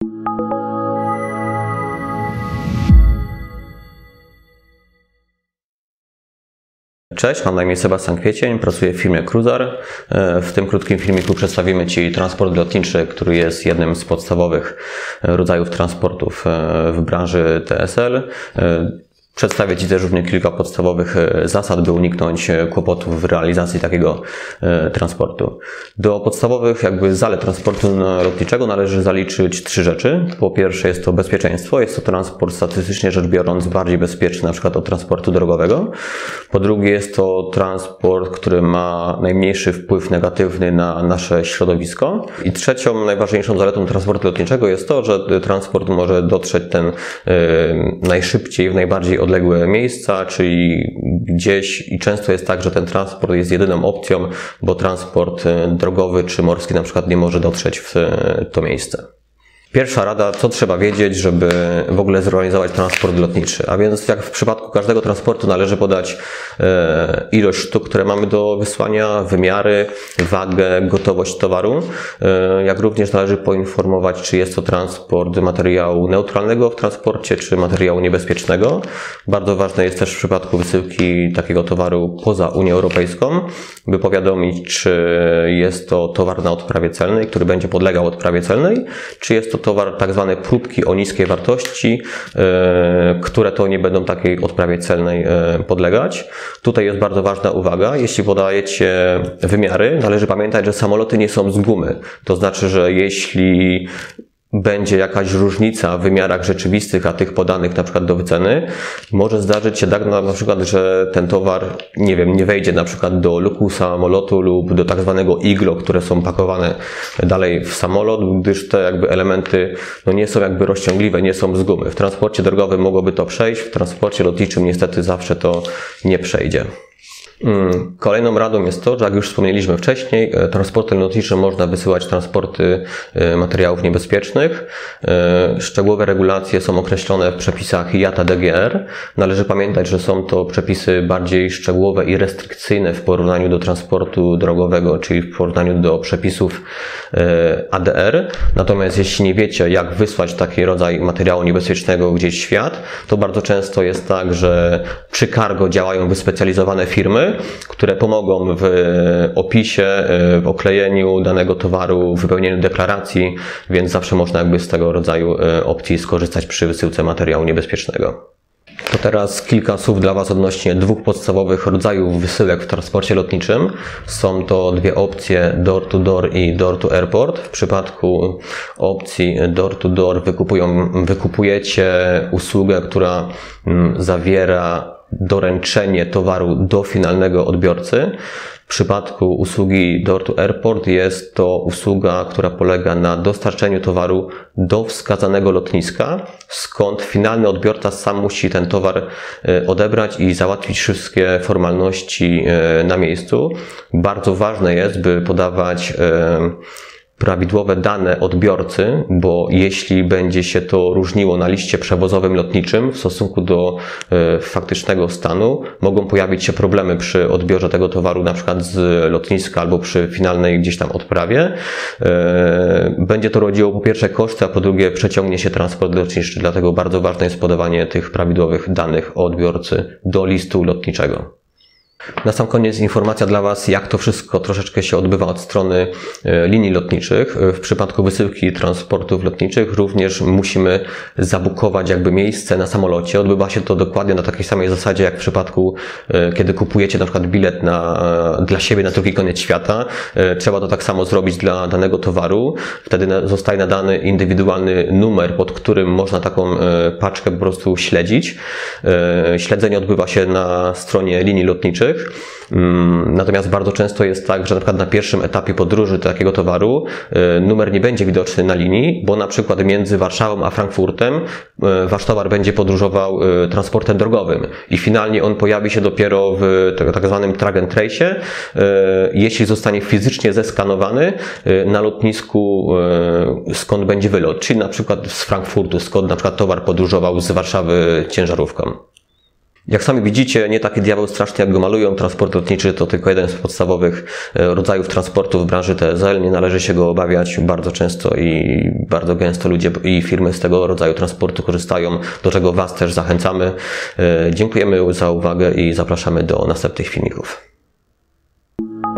Cześć, mam na imię Sebastian Kwiecień, pracuję w firmie Cruiser. W tym krótkim filmiku przedstawimy Ci transport lotniczy, który jest jednym z podstawowych rodzajów transportów w branży TSL. Przedstawię Ci też również kilka podstawowych zasad, by uniknąć kłopotów w realizacji takiego transportu. Do podstawowych zalet transportu lotniczego należy zaliczyć 3 rzeczy. Po pierwsze jest to bezpieczeństwo. Jest to transport statystycznie rzecz biorąc bardziej bezpieczny na przykład od transportu drogowego. Po drugie jest to transport, który ma najmniejszy wpływ negatywny na nasze środowisko. I trzecią, najważniejszą zaletą transportu lotniczego jest to, że transport może dotrzeć najszybciej w najbardziej odległe miejsca, czyli gdzieś i często jest tak, że ten transport jest jedyną opcją, bo transport drogowy czy morski na przykład nie może dotrzeć w to miejsce. Pierwsza rada, co trzeba wiedzieć, żeby w ogóle zorganizować transport lotniczy. A więc jak w przypadku każdego transportu należy podać ilość sztuk, które mamy do wysłania, wymiary, wagę, gotowość towaru. Jak również należy poinformować, czy jest to transport materiału neutralnego w transporcie, czy materiału niebezpiecznego. Bardzo ważne jest też w przypadku wysyłki takiego towaru poza Unię Europejską, by powiadomić, czy jest to towar na odprawie celnej, który będzie podlegał odprawie celnej, czy jest to towar tak zwane próbki o niskiej wartości, które to nie będą takiej odprawie celnej podlegać. Tutaj jest bardzo ważna uwaga. Jeśli podajecie wymiary, należy pamiętać, że samoloty nie są z gumy. To znaczy, że jeśli będzie jakaś różnica w wymiarach rzeczywistych, a tych podanych na przykład do wyceny, może zdarzyć się tak na przykład, że ten towar, nie wejdzie na przykład do luku samolotu lub do tak zwanego iglo, które są pakowane dalej w samolot, gdyż te elementy nie są rozciągliwe, nie są z gumy. W transporcie drogowym mogłoby to przejść, w transporcie lotniczym niestety zawsze to nie przejdzie. Kolejną radą jest to, że jak już wspomnieliśmy wcześniej, transportem lotniczym można wysyłać transporty materiałów niebezpiecznych. Szczegółowe regulacje są określone w przepisach IATA DGR. Należy pamiętać, że są to przepisy bardziej szczegółowe i restrykcyjne w porównaniu do transportu drogowego, czyli w porównaniu do przepisów ADR. Natomiast jeśli nie wiecie, jak wysłać taki rodzaj materiału niebezpiecznego gdzieś w świat, to bardzo często jest tak, że przy cargo działają wyspecjalizowane firmy, które pomogą w opisie, w oklejeniu danego towaru, w wypełnieniu deklaracji, więc zawsze można z tego rodzaju opcji skorzystać przy wysyłce materiału niebezpiecznego. To teraz kilka słów dla Was odnośnie 2 podstawowych rodzajów wysyłek w transporcie lotniczym. Są to 2 opcje door-to-door i door-to-airport. W przypadku opcji door-to-door wykupujecie usługę, która zawiera doręczenie towaru do finalnego odbiorcy. W przypadku usługi door-to-airport jest to usługa, która polega na dostarczeniu towaru do wskazanego lotniska, skąd finalny odbiorca sam musi ten towar odebrać i załatwić wszystkie formalności na miejscu. Bardzo ważne jest, by podawać prawidłowe dane odbiorcy, bo jeśli będzie się to różniło na liście przewozowym lotniczym w stosunku do faktycznego stanu, mogą pojawić się problemy przy odbiorze tego towaru na przykład z lotniska albo przy finalnej gdzieś tam odprawie. Będzie to rodziło po pierwsze koszty, a po drugie przeciągnie się transport lotniczy, dlatego bardzo ważne jest podawanie tych prawidłowych danych o odbiorcy do listu lotniczego. Na sam koniec informacja dla Was, jak to wszystko troszeczkę się odbywa od strony linii lotniczych. W przypadku wysyłki transportów lotniczych również musimy zabukować miejsce na samolocie. Odbywa się to dokładnie na takiej samej zasadzie jak w przypadku, kiedy kupujecie na przykład bilet dla siebie na drugi koniec świata. Trzeba to tak samo zrobić dla danego towaru. Wtedy zostaje nadany indywidualny numer, pod którym można taką paczkę po prostu śledzić. Śledzenie odbywa się na stronie linii lotniczych. Natomiast bardzo często jest tak, że na przykład na pierwszym etapie podróży takiego towaru numer nie będzie widoczny na linii, bo na przykład między Warszawą a Frankfurtem Wasz towar będzie podróżował transportem drogowym i finalnie on pojawi się dopiero w tak zwanym track and trace, jeśli zostanie fizycznie zeskanowany na lotnisku, skąd będzie wylot, czyli na przykład z Frankfurtu, skąd na przykład towar podróżował z Warszawy ciężarówką. Jak sami widzicie, nie taki diabeł straszny, jak go malują. Transport lotniczy to tylko jeden z podstawowych rodzajów transportu w branży TSL. Nie należy się go obawiać. Bardzo często i bardzo gęsto ludzie i firmy z tego rodzaju transportu korzystają, do czego Was też zachęcamy. Dziękujemy za uwagę i zapraszamy do następnych filmików.